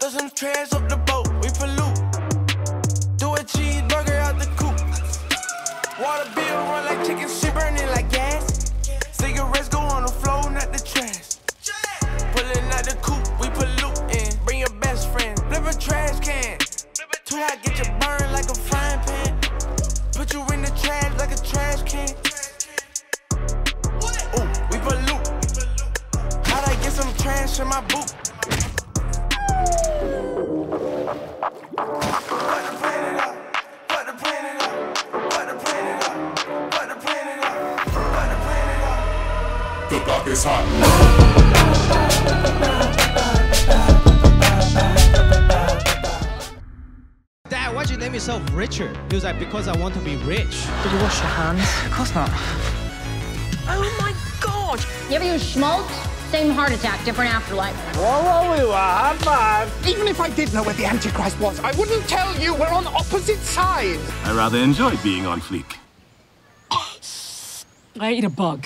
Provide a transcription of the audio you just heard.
Throw some trash up the boat, we pollute. Do a cheeseburger out the coop. Water bill run like chicken, shit burning like gas. Cigarettes go on the floor, not the trash. Pulling out the coop, we polluting. Bring your best friend, flip a trash can. Too hot, get you burned like a frying pan. Put you in the trash like a trash can. Ooh, we pollute. How'd I get some trash in my boot? The block is hot. Dad, why'd you name yourself Richard? He was like, because I want to be rich. Did you wash your hands? Of course not. Oh my God! You ever use schmaltz? Same heart attack, different afterlife. High five. Even if I did know where the Antichrist was, I wouldn't tell you. We're on opposite sides. I rather enjoy being on fleek. I ate a bug.